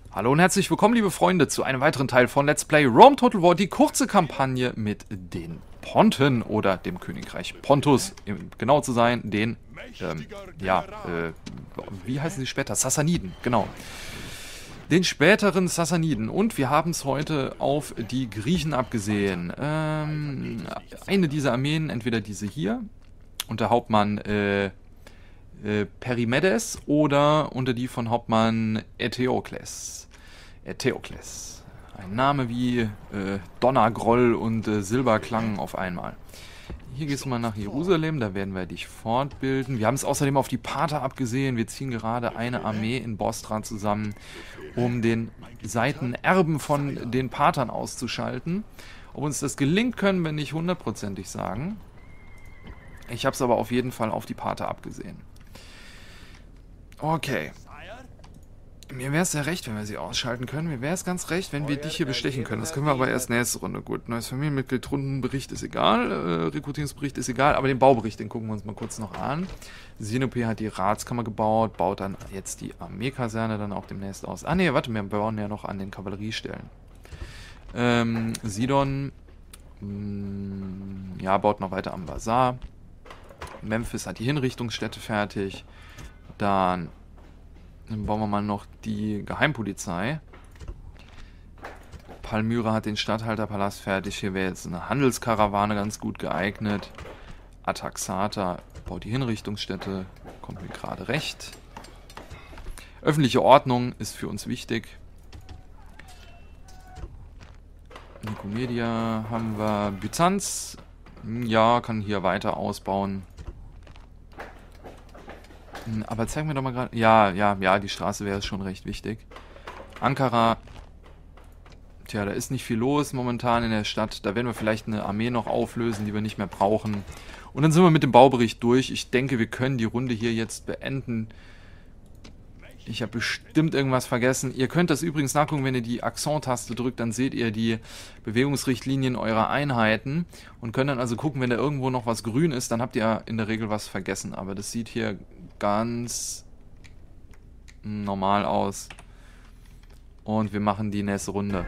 Hallo und herzlich willkommen, liebe Freunde, zu einem weiteren Teil von Let's Play Rome Total War, die kurze Kampagne mit den Ponten oder dem Königreich Pontus, um genau zu sein, den, wie heißen sie später? Sassaniden, genau. Den späteren Sassaniden. Und wir haben es heute auf die Griechen abgesehen. Eine dieser Armeen, entweder diese hier, unter Hauptmann, Perimedes oder unter die von Hauptmann Eteokles. Eteokles. Ein Name wie Donner, Groll und Silberklang auf einmal. Hier gehst du mal nach Jerusalem, da werden wir dich fortbilden. Wir haben es außerdem auf die Parther abgesehen. Wir ziehen gerade eine Armee in Bostra zusammen, um den Seitenerben von den Parthern auszuschalten. Ob uns das gelingt, können wir nicht hundertprozentig sagen. Ich habe es aber auf jeden Fall auf die Parther abgesehen. Okay. Mir wäre es ja recht, wenn wir sie ausschalten können. Mir wäre es ganz recht, wenn wir dich hier bestechen können. Das können wir aber erst nächste Runde. Gut, neues Familienmitglied, Rundenbericht ist egal. Rekrutierungsbericht ist egal. Aber den Baubericht, den gucken wir uns mal kurz noch an. Sinope hat die Ratskammer gebaut, baut dann jetzt die Armeekaserne dann auch demnächst aus. Ah ne, warte, wir bauen ja noch an den Kavalleriestellen. Sidon, ja, baut noch weiter am Bazar. Memphis hat die Hinrichtungsstätte fertig. Dann bauen wir mal noch die Geheimpolizei. Palmyra hat den Statthalterpalast fertig. Hier wäre jetzt eine Handelskarawane ganz gut geeignet. Ataxata baut die Hinrichtungsstätte. Kommt mir gerade recht. Öffentliche Ordnung ist für uns wichtig. Nikomedia haben wir. Byzanz, ja, kann hier weiter ausbauen. Aber zeig mir doch mal gerade... Ja, die Straße wäre schon recht wichtig. Ankara. Tja, da ist nicht viel los momentan in der Stadt. Da werden wir vielleicht eine Armee noch auflösen, die wir nicht mehr brauchen. Und dann sind wir mit dem Baubericht durch. Ich denke, wir können die Runde hier jetzt beenden. Ich habe bestimmt irgendwas vergessen. Ihr könnt das übrigens nachgucken, wenn ihr die Akzent-Taste drückt, dann seht ihr die Bewegungsrichtlinien eurer Einheiten und könnt dann also gucken, wenn da irgendwo noch was grün ist, dann habt ihr in der Regel was vergessen. Aber das sieht hier ganz normal aus. Und wir machen die nächste Runde.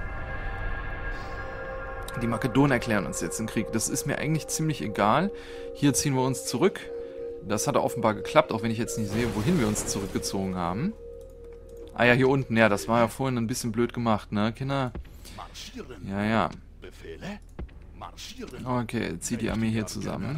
Die Makedonen erklären uns jetzt den Krieg. Das ist mir eigentlich ziemlich egal. Hier ziehen wir uns zurück. Das hat offenbar geklappt, auch wenn ich jetzt nicht sehe, wohin wir uns zurückgezogen haben. Ah ja, hier unten. Ja, das war ja vorhin ein bisschen blöd gemacht, ne, Kinder? Ja. Okay, zieht die Armee hier zusammen.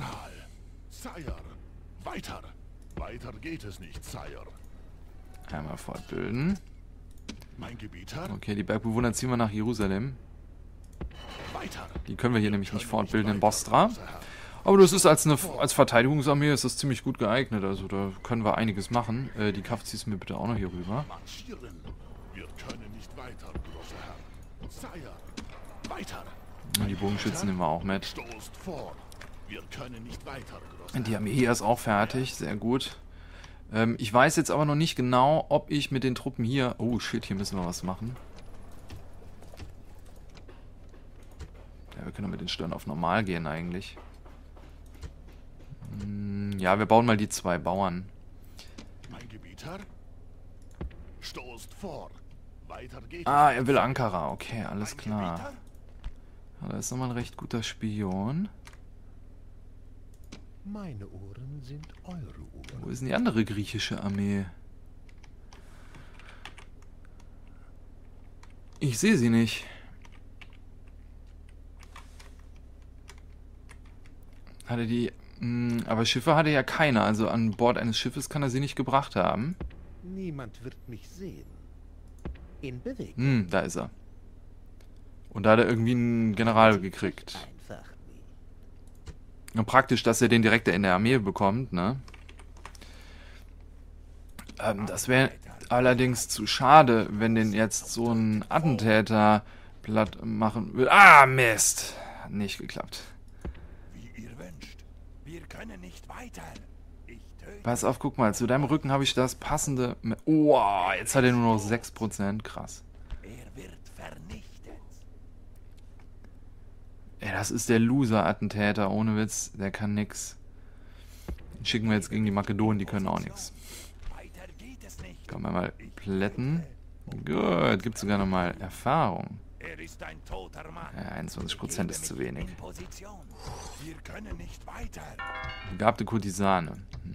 Weiter geht es nicht, Sire. Einmal fortbilden. Okay, die Bergbewohner ziehen wir nach Jerusalem. Die können wir hier nämlich nicht fortbilden in Bostra. Aber das ist als Verteidigungsarmee ist das ziemlich gut geeignet. Also da können wir einiges machen. Die Kraft ziehst du mir bitte auch noch hier rüber. Und die Bogenschützen nehmen wir auch mit. Die Armee hier ist auch fertig. Sehr gut. Ich weiß jetzt aber noch nicht genau, ob ich mit den Truppen hier... Oh shit, hier müssen wir was machen. Ja, wir können mit den Stirn auf normal gehen eigentlich. Ja, wir bauen mal die 2 Bauern. Ah, er will Ankara. Okay, alles klar. Da ist nochmal ein recht guter Spion. Meine Ohren sind eure Ohren. Wo ist denn die andere griechische Armee? Ich sehe sie nicht. Hatte die... aber Schiffe hatte ja keiner. Also an Bord eines Schiffes kann er sie nicht gebracht haben. Niemand wird mich sehen. In Bewegung. Da ist er. Und da hat er irgendwie einen General gekriegt. Einfach nie. Und praktisch, dass er den direkt in der Armee bekommt, ne? Das wäre allerdings zu schade, wenn den jetzt so ein Attentäter platt machen würde. Ah, Mist! Hat nicht geklappt. Wie ihr wünscht. Wir können nicht weiter. Pass auf, guck mal, zu deinem Rücken habe ich das passende... Oh, jetzt hat er nur noch 6%, krass. Er wird vernichtet. Ey, das ist der Loser-Attentäter, ohne Witz, der kann nix. Den schicken wir jetzt gegen die Makedonen, die können auch nix. Können wir mal plätten. Gut, gibt sogar nochmal Erfahrung. Er ist ein toter Mann. Ja, 21% ist zu wenig. In Position. Wir können nicht weiter. Begabte Kurtisane.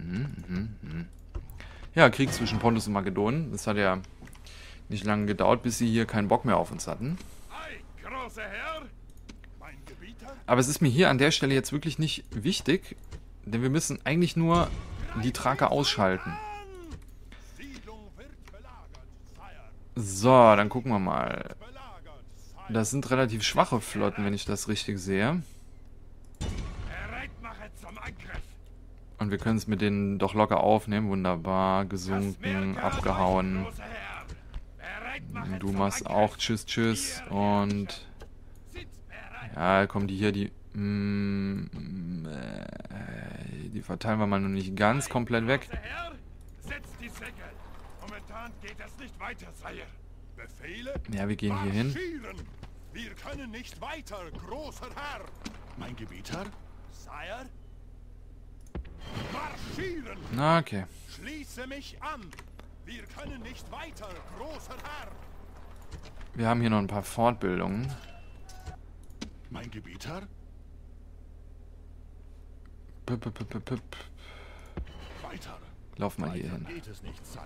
Ja, Krieg zwischen Pontus und Makedonien. Das hat ja nicht lange gedauert, bis sie hier keinen Bock mehr auf uns hatten. Ei, großer Herr. Mein Gebieter. Aber es ist mir hier an der Stelle jetzt wirklich nicht wichtig, denn wir müssen eigentlich nur die Thraker ausschalten. Siedlung wird belagert, Sire. So, dann gucken wir mal. Belagert, Sire. Das sind relativ schwache Flotten, wenn ich das richtig sehe. Bereitmache zum Angriff. Und wir können es mit denen doch locker aufnehmen. Wunderbar, gesunken, abgehauen. Großer Herr. Bereitmache Du zum machst Angriff. auch Tschüss, Tschüss. Und Sitzt bereit. ja, kommen die hier, die verteilen wir mal noch nicht ganz komplett weg. Großer Herr, setzt die Segel. Momentan geht es nicht weiter, Sire. Befehle? Ja, wir gehen hier hin. Marschieren. Wir können nicht weiter, großer Herr. Mein Gebieter? Sire? Marschieren! Na, okay. Schließe mich an! Wir können nicht weiter, großer Herr! Wir haben hier noch ein paar Fortbildungen. Mein Gebieter? Pip, pip, pip, pip. Weiter. Lauf mal hier Weiter hin. geht es nicht, Sire.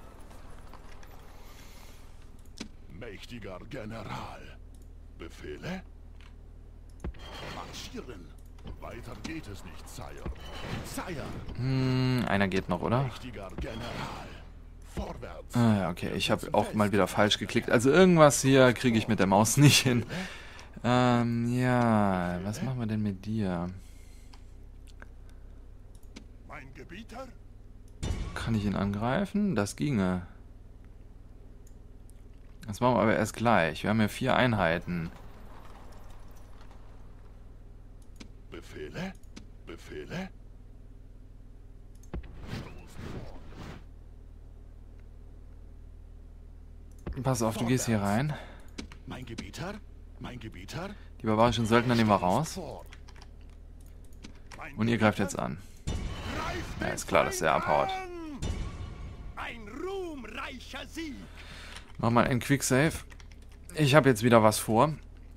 Mächtiger General. Befehle? Marschieren. Weiter geht es nicht, Sire. Sire. Einer geht noch, oder? Mächtiger General. Vorwärts. Ah, ja, okay. Ich habe auch mal wieder falsch geklickt. Also irgendwas hier kriege ich mit der Maus nicht hin. Ja. Was machen wir denn mit dir? Mein Gebieter? Kann ich ihn angreifen? Das ginge. Das machen wir aber erst gleich. Wir haben ja 4 Einheiten. Befehle? Befehle? Pass auf, du gehst hier rein. Mein Gebieter? Mein Gebieter? Die barbarischen Söldner nehmen wir raus. Vor. Mein Und ihr greift jetzt an. Greift Ja, den ist klar, dass der Feind abhaut. an! Ein ruhmreicher Sieg! Mach mal einen Quicksave. Ich habe jetzt wieder was vor.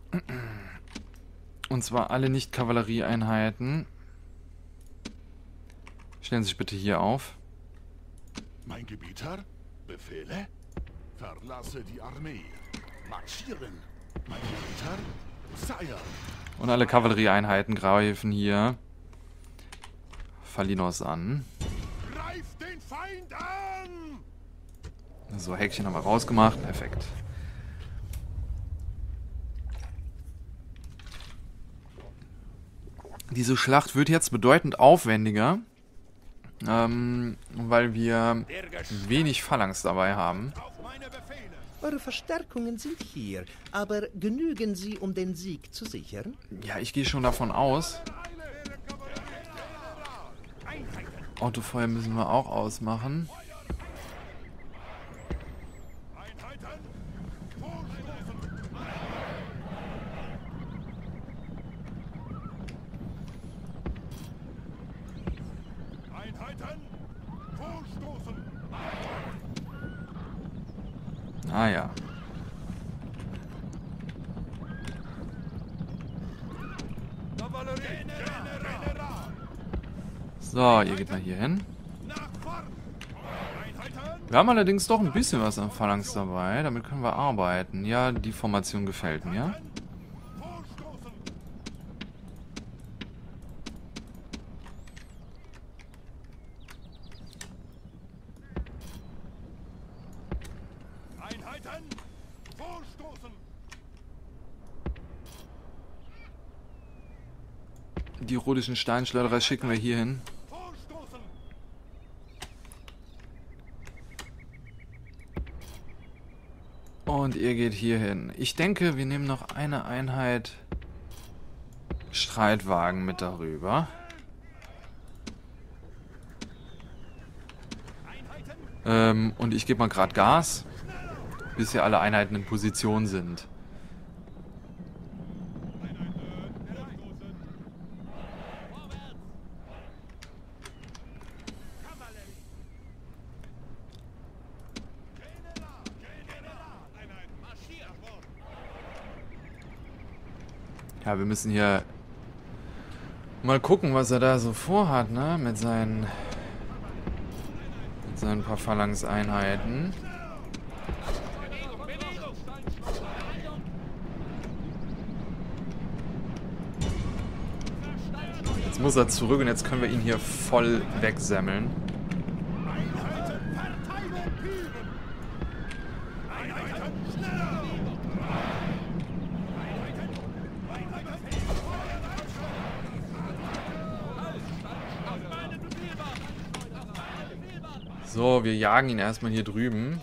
Und zwar alle Nicht-Kavallerieeinheiten. Stellen Sie sich bitte hier auf. Mein Gebieter? Befehle? Verlasse die Armee. Marschieren. Mein Gebieter? Sire. Und alle Kavallerieeinheiten greifen hier Phalinos an. Greift den Feind an! So, Häkchen haben wir rausgemacht. Perfekt. Diese Schlacht wird jetzt bedeutend aufwendiger, weil wir wenig Phalanx dabei haben. Auf meine Befehle! Eure Verstärkungen sind hier, aber genügen sie, um den Sieg zu sichern? Ja, ich gehe schon davon aus. Autofeuer müssen wir auch ausmachen. Einheiten! Vorstoßen! Einheiten! Vorstoßen! Ah ja. Kavallerie! General! So, ihr geht mal hier hin. Nach vorn! Einheiten! Wir haben allerdings doch ein bisschen was an Phalanx dabei. Damit können wir arbeiten. Ja, die Formation gefällt mir. Vorstoßen! Einheiten! Vorstoßen! Die rhodischen Steinschleuderer schicken wir hier hin. Vorstoßen! Und ihr geht hier hin. Ich denke, wir nehmen noch eine Einheit Streitwagen mit darüber. Und ich gebe mal gerade Gas, bis hier alle Einheiten in Position sind. Ja, wir müssen hier mal gucken, was er da so vorhat, ne? Mit seinen paar Phalanx-Einheiten. Jetzt muss er zurück und jetzt können wir ihn hier voll wegsemmeln. So, wir jagen ihn erstmal hier drüben.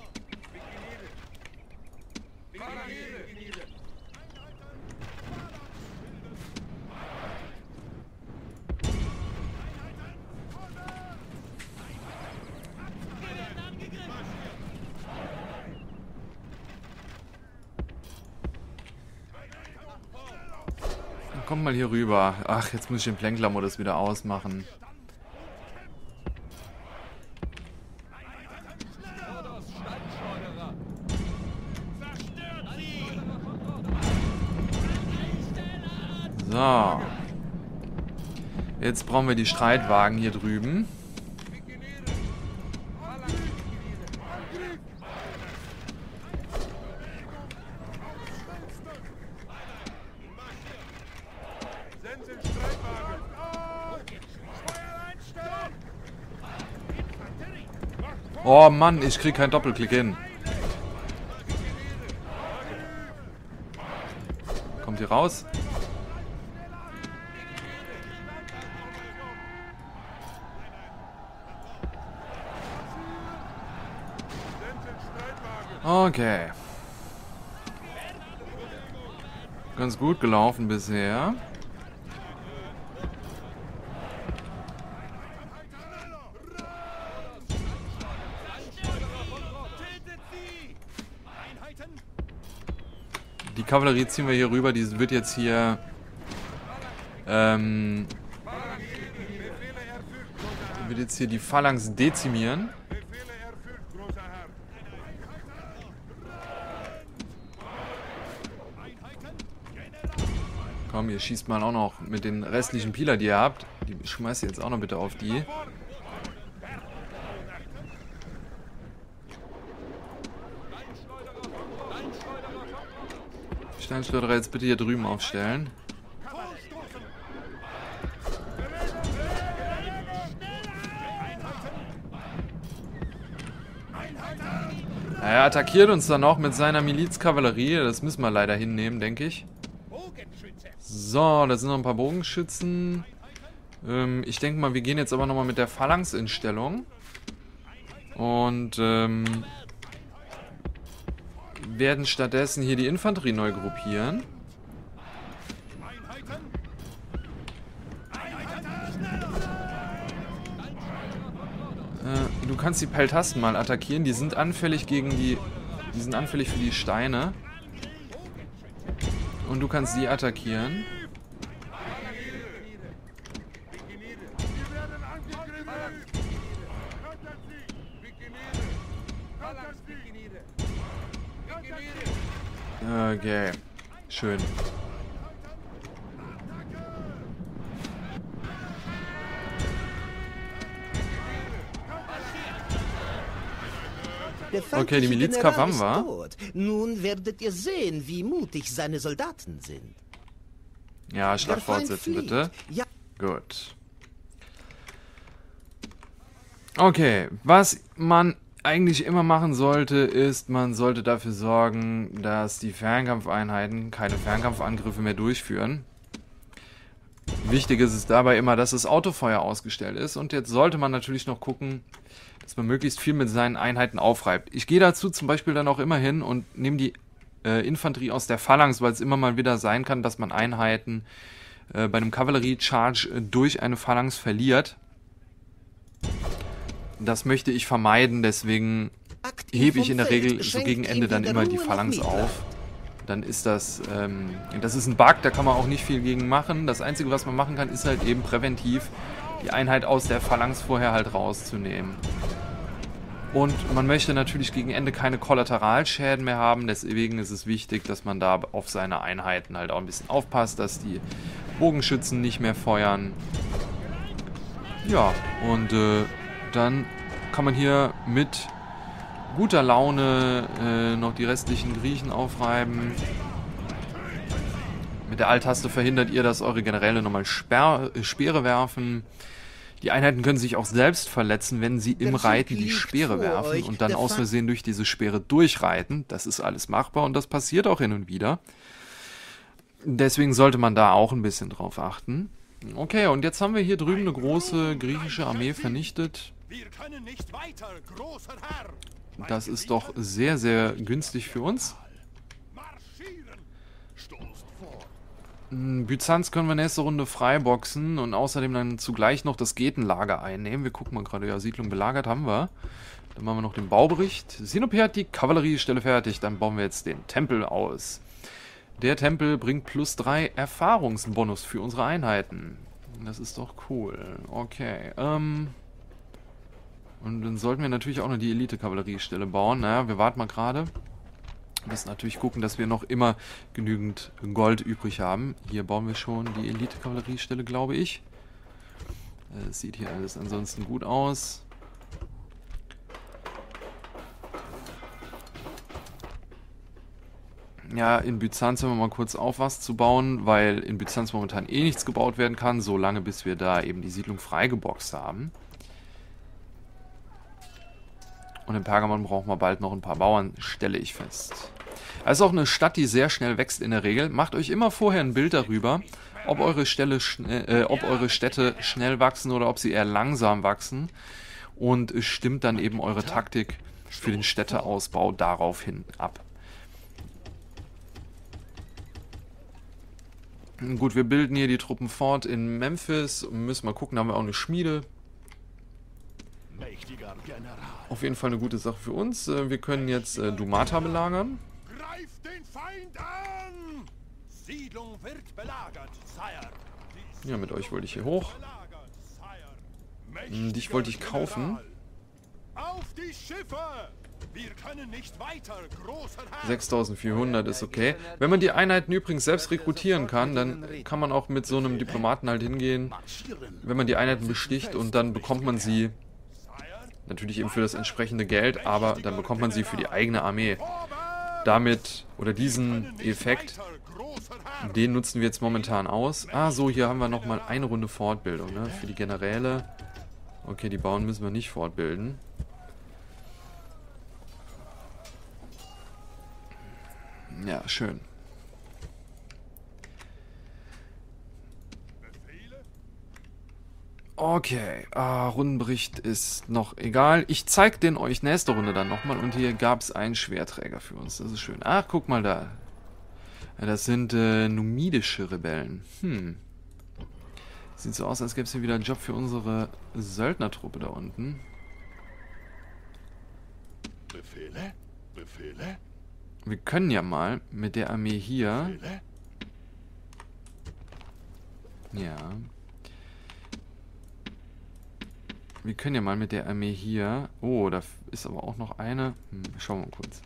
Kommt mal hier rüber. Ach, jetzt muss ich den Plänkler-Modus wieder ausmachen. So. Jetzt brauchen wir die Streitwagen hier drüben. Oh Mann, ich krieg keinen Doppelklick hin. Kommt hier raus? Okay. Ganz gut gelaufen bisher. Die Kavallerie ziehen wir hier rüber, die wird jetzt hier die Phalanx dezimieren. Komm, ihr schießt mal auch noch mit den restlichen Pilar, die ihr habt. Die schmeißt ihr jetzt auch noch bitte auf die. Steinschleuderer jetzt bitte hier drüben aufstellen. Er attackiert uns dann noch mit seiner Milizkavallerie. Das müssen wir leider hinnehmen, denke ich. So, da sind noch ein paar Bogenschützen. Ich denke mal, wir gehen jetzt aber nochmal mit der Phalanx in Stellung. Und werden stattdessen hier die Infanterie neu gruppieren. Du kannst die Peltasten mal attackieren. Die sind anfällig gegen die sind anfällig für die Steine. Und du kannst die attackieren. Okay. Schön. Okay, die Milizkampf haben wir. Nun werdet ihr sehen, wie mutig seine Soldaten sind. Ja, Schlag fortsetzen, bitte. Ja. Gut. Okay, was man eigentlich immer machen sollte, ist, man sollte dafür sorgen, dass die Fernkampfeinheiten keine Fernkampfangriffe mehr durchführen. Wichtig ist es dabei immer, dass das Autofeuer ausgestellt ist. Und jetzt sollte man natürlich noch gucken, dass man möglichst viel mit seinen Einheiten aufreibt. Ich gehe dazu zum Beispiel dann auch immer hin und nehme die Infanterie aus der Phalanx, weil es immer mal wieder sein kann, dass man Einheiten bei einem Kavallerie-Charge durch eine Phalanx verliert. Das möchte ich vermeiden, deswegen hebe ich in der Regel so gegen Ende dann immer die Phalanx auf. Dann ist das ist ein Bug, da kann man auch nicht viel gegen machen. Das Einzige, was man machen kann, ist halt eben präventiv die Einheit aus der Phalanx vorher halt rauszunehmen. Und man möchte natürlich gegen Ende keine Kollateralschäden mehr haben. Deswegen ist es wichtig, dass man da auf seine Einheiten halt auch ein bisschen aufpasst, dass die Bogenschützen nicht mehr feuern. Ja, und dann kann man hier mit guter Laune noch die restlichen Griechen aufreiben. Mit der Alt-Taste verhindert ihr, dass eure Generäle nochmal Speere werfen. Die Einheiten können sich auch selbst verletzen, wenn sie im Reiten die Speere werfen und dann aus Versehen durch diese Speere durchreiten. Das ist alles machbar und das passiert auch hin und wieder. Deswegen sollte man da auch ein bisschen drauf achten. Okay, und jetzt haben wir hier drüben eine große griechische Armee vernichtet. Wir können nicht weiter, großer Herr. Das ist doch sehr, sehr günstig für uns. Marschieren. Stoßt vor. Byzanz können wir nächste Runde freiboxen und außerdem dann zugleich noch das Getenlager einnehmen. Wir gucken mal gerade, ja, Siedlung belagert haben wir. Dann machen wir noch den Baubericht. Sinope hat die Kavalleriestelle fertig, dann bauen wir jetzt den Tempel aus. Der Tempel bringt +3 Erfahrungsbonus für unsere Einheiten. Das ist doch cool. Okay, und dann sollten wir natürlich auch noch die Elite-Kavalleriestelle bauen. Naja, wir warten mal gerade. Wir müssen natürlich gucken, dass wir noch immer genügend Gold übrig haben. Hier bauen wir schon die Elite-Kavalleriestelle, glaube ich. Es sieht hier alles ansonsten gut aus. Ja, in Byzanz hören wir mal kurz auf, was zu bauen, weil in Byzanz momentan eh nichts gebaut werden kann, solange bis wir da eben die Siedlung freigeboxt haben. Und in Pergamon brauchen wir bald noch ein paar Bauern, stelle ich fest. Es ist auch eine Stadt, die sehr schnell wächst in der Regel. Macht euch immer vorher ein Bild darüber, ob eure Städte schnell wachsen oder ob sie eher langsam wachsen. Und stimmt dann eben eure Taktik für den Städteausbau daraufhin ab. Gut, wir bilden hier die Truppen fort in Memphis. Müssen mal gucken, da haben wir auch eine Schmiede. Mächtiger General. Auf jeden Fall eine gute Sache für uns. Wir können jetzt Dumata belagern. Greift den Feind an! Siedlung wird belagert, Sire. Ja, mit euch wollte ich hier hoch. Dich wollte ich kaufen. Auf die Schiffe! Wir können nicht weiter, großer Herr. 6400 ist okay. Wenn man die Einheiten übrigens selbst rekrutieren kann, dann kann man auch mit so einem Diplomaten halt hingehen, wenn man die Einheiten besticht und dann bekommt man sie natürlich eben für das entsprechende Geld, aber dann bekommt man sie für die eigene Armee. Damit, oder diesen Effekt, den nutzen wir jetzt momentan aus. Ah, so, hier haben wir nochmal eine Runde Fortbildung, ne, für die Generäle. Okay, die Bauern müssen wir nicht fortbilden. Ja, schön. Okay, Rundenbericht ist noch egal. Ich zeige den euch nächste Runde dann nochmal. Und hier gab es einen Schwerträger für uns. Das ist schön. Ach, guck mal da. Ja, das sind numidische Rebellen. Sieht so aus, als gäbe es hier wieder einen Job für unsere Söldnertruppe da unten. Befehle? Befehle? Wir können ja mal mit der Armee hier... Befehle? Ja. Wir können ja mal mit der Armee hier... Oh, da ist aber auch noch eine... schauen wir mal kurz.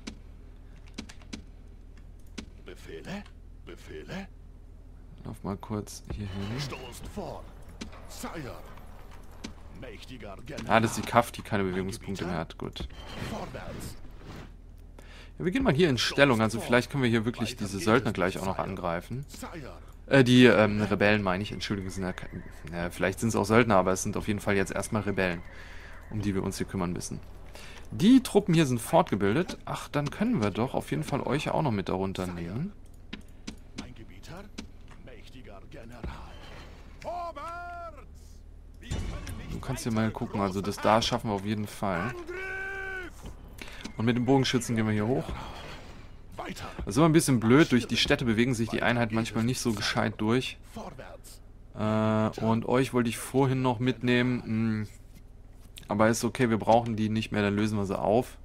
Befehle? Befehle? Lauf mal kurz hier hin. Stoßt vor. Sire. Mächtiger General. Ah, das ist die Kaff, die keine Bewegungspunkte mehr hat. Gut. Vorwärts. Ja, wir gehen mal hier in Stellung. Also vielleicht können wir hier wirklich diese Söldner gleich auch noch angreifen. Sire. Die Rebellen meine ich. Entschuldigung, sind ja, vielleicht sind es auch Söldner, aber es sind auf jeden Fall jetzt erstmal Rebellen, um die wir uns hier kümmern müssen. Die Truppen hier sind fortgebildet. Ach, dann können wir doch auf jeden Fall euch auch noch mit darunter nehmen. Mein Gebieter. Mächtiger General. Vorwärts! Wir können nicht Du kannst hier weiter, mal gucken. Also das großer da Herr. schaffen wir auf jeden Fall. Angriff! Und mit dem Bogenschützen gehen wir hier hoch. Weiter. Das ist immer ein bisschen blöd. Durch die Städte bewegen sich die Einheiten manchmal nicht so gescheit durch. Vorwärts. Und euch wollte ich vorhin noch mitnehmen. Aber ist okay, wir brauchen die nicht mehr, dann lösen wir sie auf.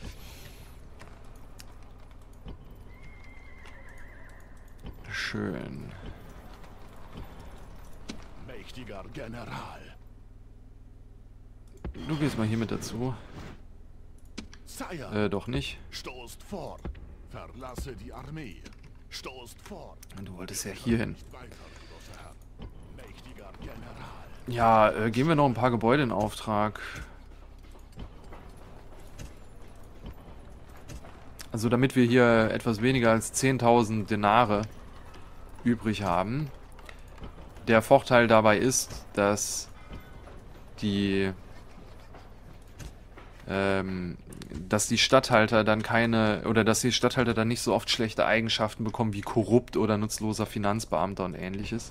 Schön. Mächtiger General. Du gehst mal hier mit dazu. Sire, Doch nicht. stoßt vor. Verlasse die Armee. Stoßt vor. Du wolltest ja hier hin. Nicht weiter, großer Herr. Mächtiger General. Ja, geben wir noch ein paar Gebäude in Auftrag. Also damit wir hier etwas weniger als 10.000 Denare übrig haben. Der Vorteil dabei ist, dass die Statthalter dann dass die Statthalter dann nicht so oft schlechte Eigenschaften bekommen wie korrupt oder nutzloser Finanzbeamter und ähnliches.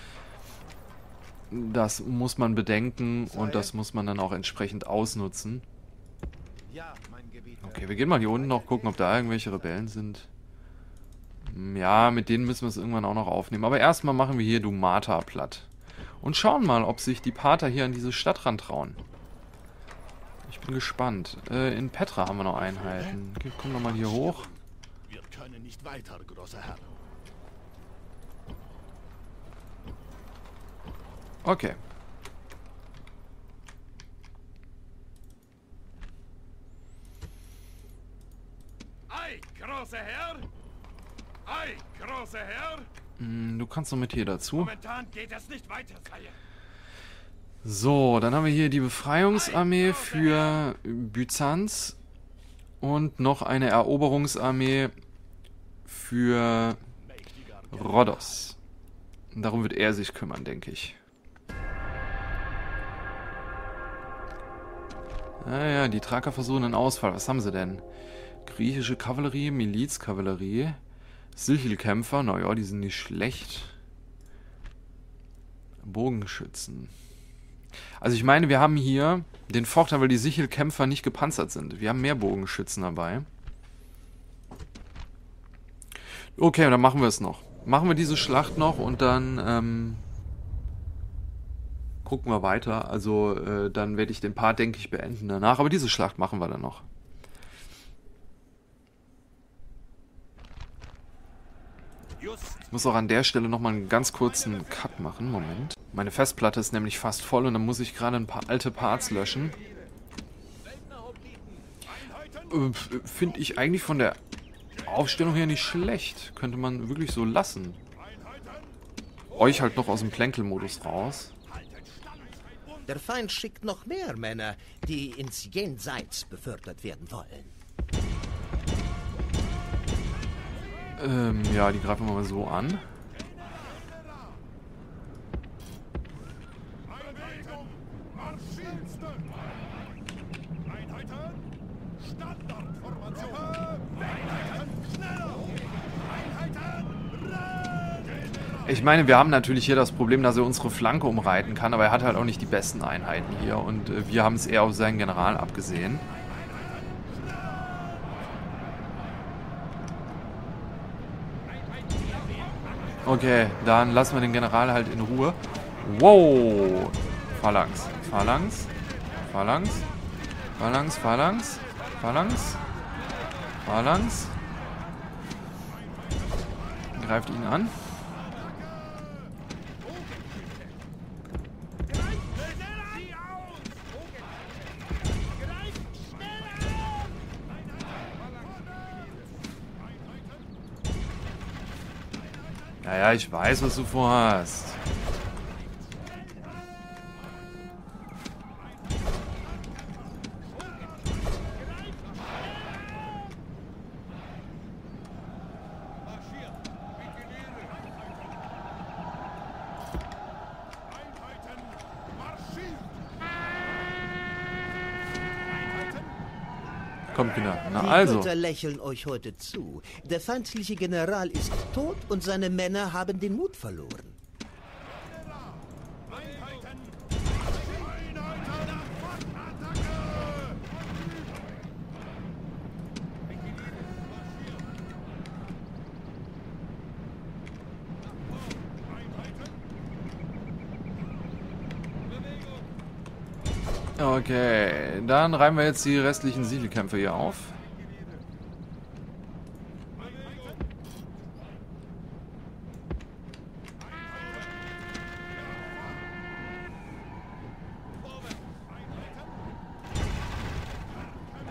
Das muss man bedenken und das muss man dann auch entsprechend ausnutzen. Okay, wir gehen mal hier unten noch gucken, ob da irgendwelche Rebellen sind. Ja, mit denen müssen wir es irgendwann auch noch aufnehmen. Aber erstmal machen wir hier Dumata platt. Und schauen mal, ob sich die Pater hier an diese Stadt rantrauen. Ich bin gespannt. In Petra haben wir noch Einheiten. Okay, komm noch mal hier hoch. Wir können nicht weiter, großer Herr. Okay. Ei, großer Herr! Ei, großer Herr! Du kannst noch mit hier dazu. Momentan geht es nicht weiter, Sire. So, dann haben wir hier die Befreiungsarmee für Byzanz und noch eine Eroberungsarmee für Rhodos. Darum wird er sich kümmern, denke ich. Naja, die Thraker versuchen einen Ausfall. Was haben sie denn? Griechische Kavallerie, Milizkavallerie, Sichelkämpfer, naja, die sind nicht schlecht. Bogenschützen. Also ich meine, wir haben hier den Vorteil, weil die Sichelkämpfer nicht gepanzert sind. Wir haben mehr Bogenschützen dabei. Okay, dann machen wir es noch. Machen wir diese Schlacht noch und dann gucken wir weiter. Also dann werde ich den Part, denke ich, beenden danach. Aber diese Schlacht machen wir dann noch. Ich muss auch an der Stelle nochmal einen ganz kurzen Cut machen. Moment. Meine Festplatte ist nämlich fast voll und dann muss ich gerade ein paar alte Parts löschen. Finde ich eigentlich von der Aufstellung her nicht schlecht. Könnte man wirklich so lassen. Euch halt noch aus dem Plänkelmodus raus. Der Feind schickt noch mehr Männer, die ins Jenseits befördert werden wollen. Ja, die greifen wir mal so an. Ich meine, wir haben natürlich hier das Problem, dass er unsere Flanke umreiten kann, aber er hat halt auch nicht die besten Einheiten hier und wir haben es eher auf seinen General abgesehen. Okay, dann lassen wir den General halt in Ruhe. Wow! Phalanx, Phalanx, Phalanx, Phalanx, Phalanx, Phalanx, Phalanx. Greift ihn an. Ja, ich weiß, was du vorhast. Kommt, Kinder. Na also. Die Götter lächeln euch heute zu. Der feindliche General ist tot und seine Männer haben den Mut verloren. Okay, dann reiben wir jetzt die restlichen Sichelkämpfer hier auf.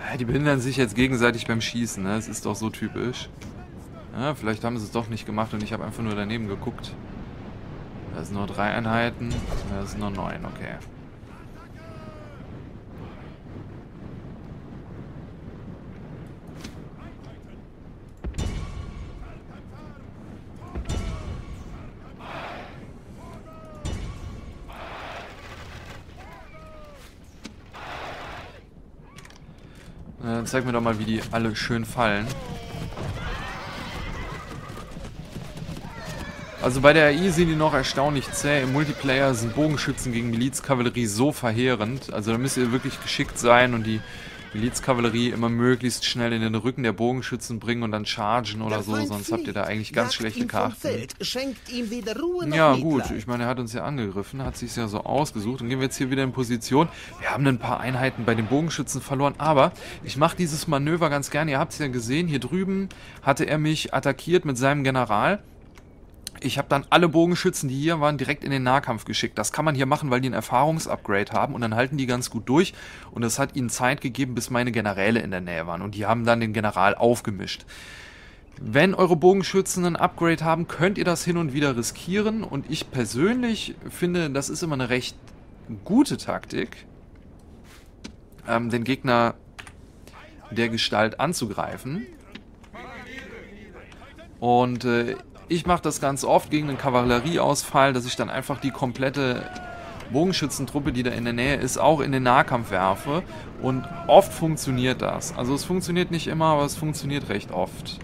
Die behindern sich jetzt gegenseitig beim Schießen, ne? Das ist doch so typisch. Ja, vielleicht haben sie es doch nicht gemacht und ich habe einfach nur daneben geguckt. Da sind nur 3 Einheiten. Da sind nur 9, okay. Zeig mir doch mal, wie die alle schön fallen. Also bei der AI sind die noch erstaunlich zäh. Im Multiplayer sind Bogenschützen gegen Milizkavallerie so verheerend. Also da müsst ihr wirklich geschickt sein und die Milizkavallerie immer möglichst schnell in den Rücken der Bogenschützen bringen und dann chargen oder so. Sonst habt ihr da eigentlich ganz schlechte Karten. Ja gut, ich meine, er hat uns ja angegriffen, hat sich ja so ausgesucht. Dann gehen wir jetzt hier wieder in Position. Wir haben ein paar Einheiten bei den Bogenschützen verloren, aber ich mache dieses Manöver ganz gerne. Ihr habt es ja gesehen, hier drüben hatte er mich attackiert mit seinem General. Ich habe dann alle Bogenschützen, die hier waren, direkt in den Nahkampf geschickt. Das kann man hier machen, weil die ein Erfahrungsupgrade haben und dann halten die ganz gut durch. Und das hat ihnen Zeit gegeben, bis meine Generäle in der Nähe waren. Und die haben dann den General aufgemischt. Wenn eure Bogenschützen ein Upgrade haben, könnt ihr das hin und wieder riskieren. Und ich persönlich finde, das ist immer eine recht gute Taktik, den Gegner der Gestalt anzugreifen. Und ich mache das ganz oft gegen einen Kavallerieausfall, dass ich dann einfach die komplette Bogenschützentruppe, die da in der Nähe ist, auch in den Nahkampf werfe. Und oft funktioniert das. Also es funktioniert nicht immer, aber es funktioniert recht oft.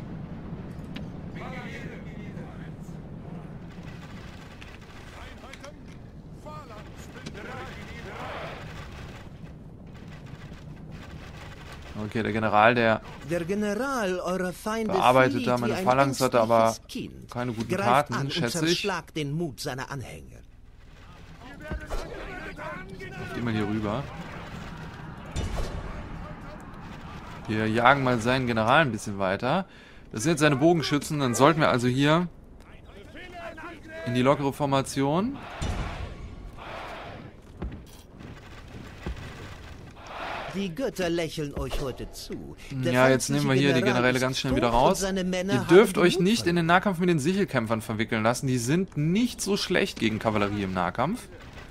Okay, der General, der eurer Feinde bearbeitet da meine Phalanx, hatte aber Kind. keine guten Greift Karten, an schätze und ich. zerschlagt den Mut seiner Anhänger. Geh mal hier rüber. Wir jagen mal seinen General ein bisschen weiter. Das sind jetzt seine Bogenschützen, dann sollten wir also hier in die lockere Formation. Die Götter lächeln euch heute zu. Ja, jetzt nehmen wir hier die Generäle ganz schnell wieder raus. Ihr dürft euch nicht in den Nahkampf mit den Sichelkämpfern verwickeln lassen. Die sind nicht so schlecht gegen Kavallerie im Nahkampf.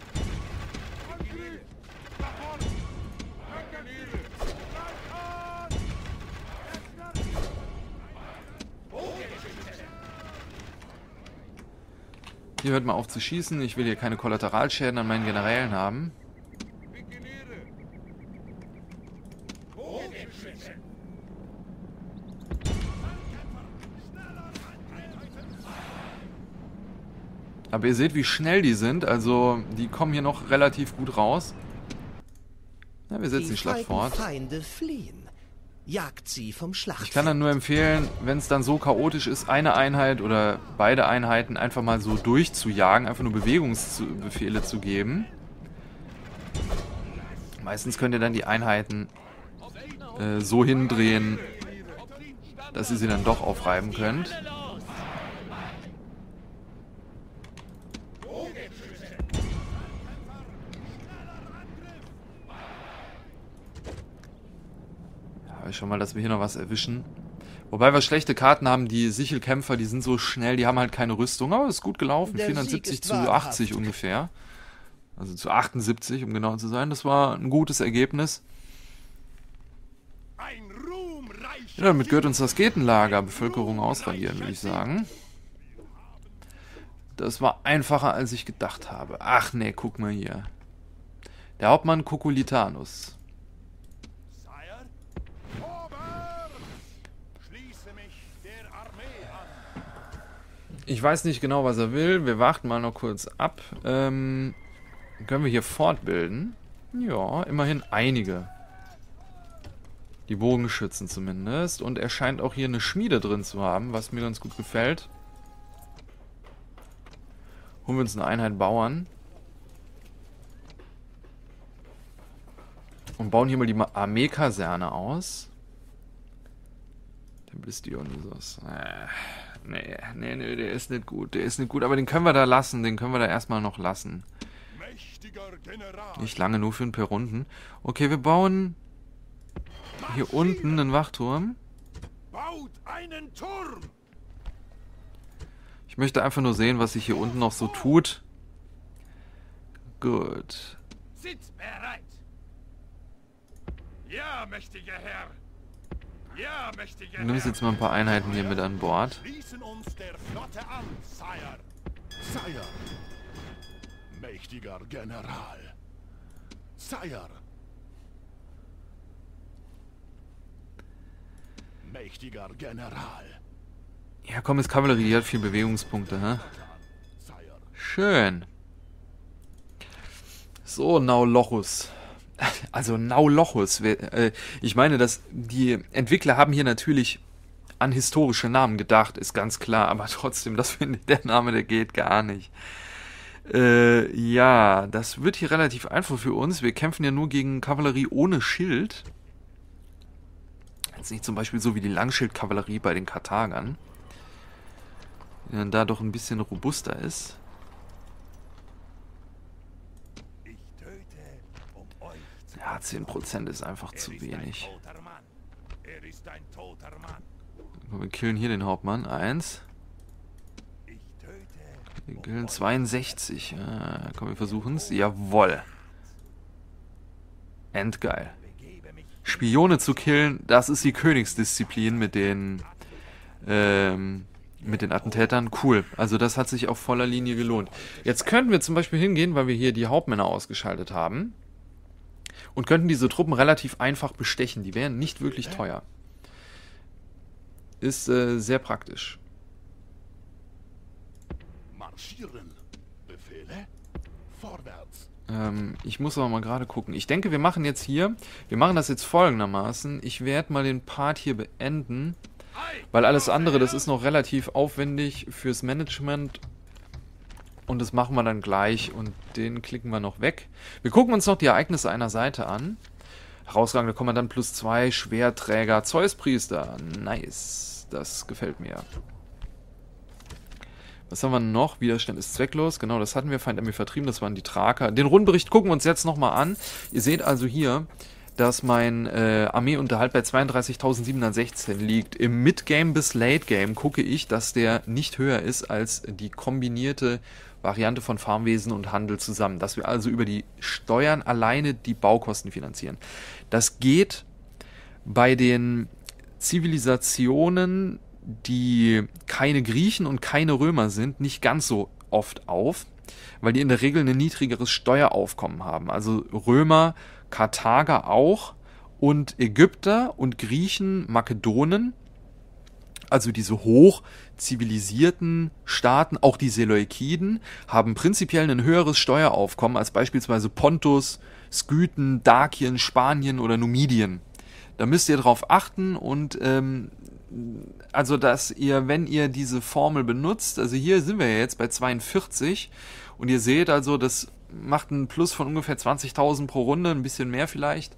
Hier hört mal auf zu schießen. Ich will hier keine Kollateralschäden an meinen Generälen haben. Aber ihr seht, wie schnell die sind. Also, die kommen hier noch relativ gut raus. Ja, wir setzen die Schlacht fort. Feinde fliehen. Jagt sie vom Schlachtfeld. Ich kann dann nur empfehlen, wenn es dann so chaotisch ist, eine Einheit oder beide Einheiten einfach mal so durchzujagen, einfach nur Bewegungsbefehle zu geben. Meistens könnt ihr dann die Einheiten so hindrehen, dass ihr sie dann doch aufreiben könnt. Schon mal, dass wir hier noch was erwischen. Wobei wir schlechte Karten haben, die Sichelkämpfer, die sind so schnell, die haben halt keine Rüstung, aber es ist gut gelaufen, 470 zu 80 ungefähr. Also zu 78, um genau zu sein. Das war ein gutes Ergebnis. Ja, damit gehört uns das Ketenlager, Bevölkerung ausradieren, würde ich sagen. Das war einfacher, als ich gedacht habe. Ach nee, guck mal hier. Der Hauptmann Kokulitanus. Ich weiß nicht genau, was er will. Wir warten mal noch kurz ab. Können wir hier fortbilden? Ja, immerhin einige. Die Bogenschützen zumindest. Und er scheint auch hier eine Schmiede drin zu haben, was mir ganz gut gefällt. Holen wir uns eine Einheit Bauern. Und bauen hier mal die Armeekaserne aus. Templis Dionysos. Nee, der ist nicht gut. Der ist nicht gut, aber den können wir da lassen. Den können wir da erstmal noch lassen. Nicht lange, nur für ein paar Runden. Okay, wir bauen hier unten einen Wachturm. Baut einen Turm! Ich möchte einfach nur sehen, was sich hier unten noch so tut. Gut. Sitzt bereit! Ja, mächtiger Herr! Ja, mächtiger Du nimmst jetzt mal ein paar Einheiten hier mit an Bord. Schließen uns der Flotte an, Sire. Sire. Mächtiger General. Sire. Mächtiger General. Ja, komm, ist Kavallerie, die hat viel Bewegungspunkte, hä? Sire. Schön. So, Naulochus. Also Naulochus. Ich meine, dass die Entwickler haben hier natürlich an historische Namen gedacht, ist ganz klar, aber trotzdem, das finde ich, der Name, der geht gar nicht. Ja, das wird hier relativ einfach für uns. Wir kämpfen ja nur gegen Kavallerie ohne Schild. Jetzt nicht zum Beispiel so wie die Langschildkavallerie bei den Karthagern, die dann da doch ein bisschen robuster ist. Ich töte, um euch zu Ja, 10% ist einfach Er zu ist wenig. ein toter Mann. Er ist ein toter Mann. Wir killen hier den Hauptmann. 1. Ich töte, Wir killen 62. Ja, komm, wir versuchen es. Jawoll. Endgeil. begebe mich. Spione zu killen, das ist die Königsdisziplin mit den Attentätern. Cool. Also das hat sich auf voller Linie gelohnt. Jetzt könnten wir zum Beispiel hingehen, weil wir hier die Hauptmänner ausgeschaltet haben, und könnten diese Truppen relativ einfach bestechen. Die wären nicht wirklich teuer. Ist sehr praktisch. Marschieren. Befehle. Vorwärts. Ich muss aber mal gerade gucken. Ich denke, wir machen das jetzt folgendermaßen. Ich werde mal den Part hier beenden, weil alles andere, das ist noch relativ aufwendig fürs Management. Und das machen wir dann gleich und den klicken wir noch weg. Wir gucken uns noch die Ereignisse einer Seite an. Herausragender Kommandant +2, Schwerträger, Zeuspriester. Nice. Das gefällt mir. Was haben wir noch? Widerstand ist zwecklos. Genau, das hatten wir. Feind vertrieben, das waren die Thraker. Den Rundbericht gucken wir uns jetzt nochmal an. Ihr seht also hier, dass mein Armeeunterhalt bei 32.716 liegt. Im Midgame bis Late-Game gucke ich, dass der nicht höher ist als die kombinierte Variante von Farmwesen und Handel zusammen. Dass wir also über die Steuern alleine die Baukosten finanzieren. Das geht bei den Zivilisationen, die keine Griechen und keine Römer sind, nicht ganz so oft auf, weil die in der Regel ein niedrigeres Steueraufkommen haben. Also Römer, Karthager auch und Ägypter und Griechen, Makedonen, also diese hoch zivilisierten Staaten, auch die Seleukiden, haben prinzipiell ein höheres Steueraufkommen als beispielsweise Pontus, Skythen, Dakien, Spanien oder Numidien. Da müsst ihr drauf achten und also dass ihr, wenn ihr diese Formel benutzt, also hier sind wir ja jetzt bei 42 und ihr seht also, das macht einen Plus von ungefähr 20.000 pro Runde, ein bisschen mehr vielleicht,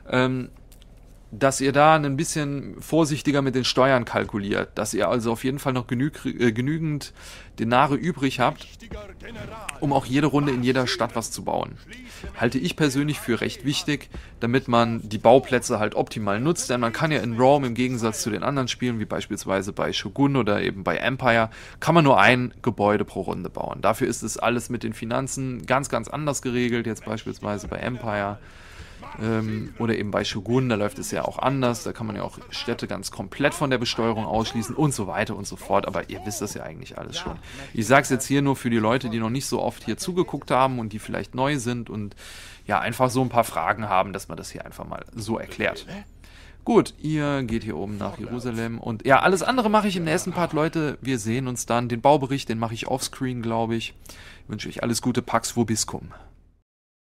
dass ihr da ein bisschen vorsichtiger mit den Steuern kalkuliert, dass ihr also auf jeden Fall noch genügend Denare übrig habt, um auch jede Runde in jeder Stadt was zu bauen. Halte ich persönlich für recht wichtig, damit man die Bauplätze halt optimal nutzt, denn man kann ja in Rome im Gegensatz zu den anderen Spielen, wie beispielsweise bei Shogun oder eben bei Empire, kann man nur ein Gebäude pro Runde bauen. Dafür ist es alles mit den Finanzen ganz, ganz anders geregelt, jetzt beispielsweise bei Empire. Oder eben bei Shogun, da läuft es ja auch anders, da kann man ja auch Städte ganz komplett von der Besteuerung ausschließen und so weiter und so fort, aber ihr wisst das ja eigentlich alles schon. Ich sage es jetzt hier nur für die Leute, die noch nicht so oft hier zugeguckt haben und die vielleicht neu sind und ja, einfach so ein paar Fragen haben, dass man das hier einfach mal so erklärt. Gut, ihr geht hier oben nach Jerusalem und ja, alles andere mache ich im nächsten Part, Leute, wir sehen uns dann. Den Baubericht, den mache ich offscreen, glaube ich. Ich wünsche euch alles Gute, Pax Vobiscum.